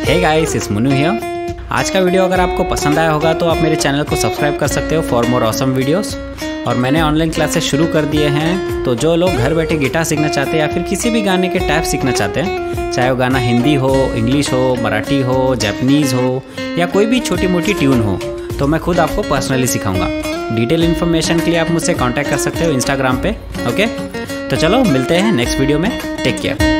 Hey guys, it's Munnu here. आज का video अगर आपको पसंद आया होगा तो आप मेरे चैनल को सब्सक्राइब कर सकते हो फॉर मोर ऑसम वीडियोस। और मैंने ऑनलाइन क्लासेस शुरू कर दिए हैं, तो जो लोग घर बैठे गिटार सीखना चाहते हैं या फिर किसी भी गाने के टाइप सीखना चाहते हैं, चाहे वो गाना हिंदी हो, इंग्लिश हो, मराठी हो, जापानीज़ हो या कोई भी छोटी मोटी ट्यून हो, तो मैं खुद आपको पर्सनली सिखाऊंगा। डिटेल इन्फॉर्मेशन के लिए आप मुझसे कांटेक्ट कर सकते हो इंस्टाग्राम पे। ओके, तो चलो मिलते हैं नेक्स्ट वीडियो में। Take care.